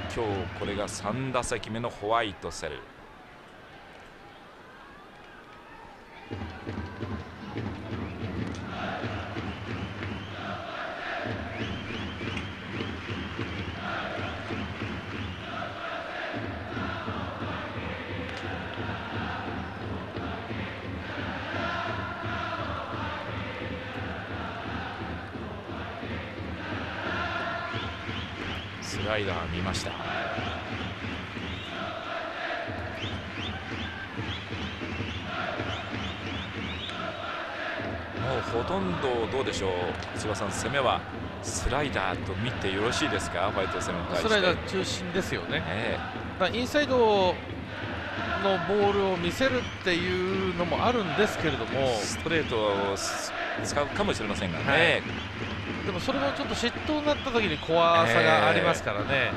今日これが3打席目のホワイトセル。スライダー見ました。もうほとんどどうでしょう、千葉さん、攻めはスライダーと見てよろしいですか、ホワイトセルに対して。 スライダー中心ですよね。インサイドのボールを見せるっていうのもあるんですけれども、 ストレートを使うかもしれませんがね、 でもそれもちょっと失投になった時に怖さがありますからね。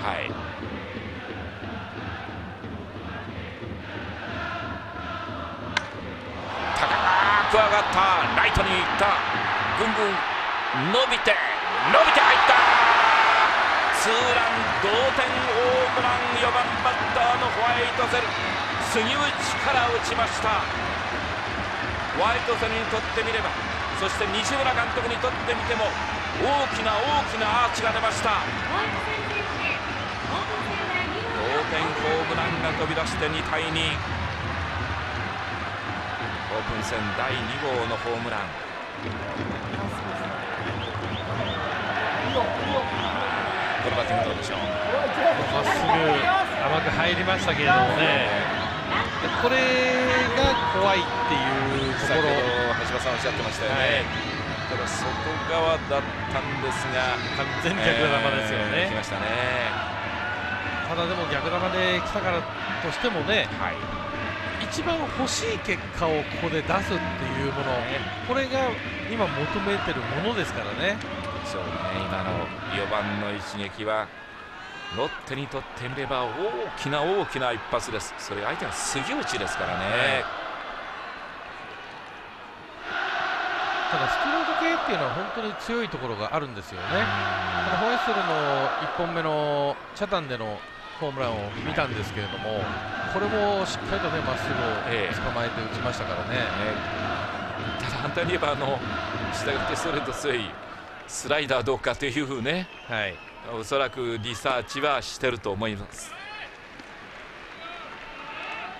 高く上がった、ライトに行った、ぐんぐん伸びて入った、ツーラン同点ホームラン、4番バッターのホワイトセル、杉内から打ちました。ホワイトセルにとってみれば、そして西村監督にとってみても大きなアーチが出ました。同点ホームランが飛び出して2対2、オープン戦第2号のホームラン。このバッティングどうでしょう。 まっすぐ甘く入りましたけれどもね、これが怖いっていうところ、 橋場さんおっしゃってましたよね。ただ外側だったんですが、 完全に逆球ですよね。 来ましたね。 ただでも逆球で来たからとしてもね、一番欲しい結果をここで出すっていうもの、これが今求めてるものですからね。 そうね、今の4番の一撃はロッテにとってみれば大きな一発です。それ相手は杉内ですからね。 ただストレート系っていうのは本当に強いところがあるんですよね。ホワイトセルの1本目のチャタンでのホームランを見たんですけれども、これもしっかりとねまっすぐを捕まえて打ちましたからね。 ただ反対に言えばしたがってストレート強いスライダーどうかというね、おそらくリサーチはしてると思います。